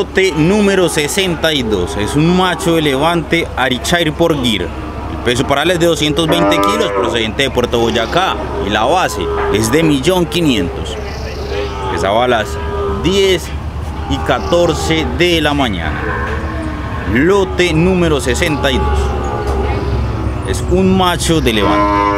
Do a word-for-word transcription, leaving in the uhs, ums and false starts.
Lote número sesenta y dos. Es un macho de Levante Arichair por Gir. El peso para él es de doscientos veinte kilos, procedente de Puerto Boyacá. Y la base es de un millón quinientos mil. Pesaba a las diez y catorce de la mañana. Lote número sesenta y dos. Es un macho de Levante.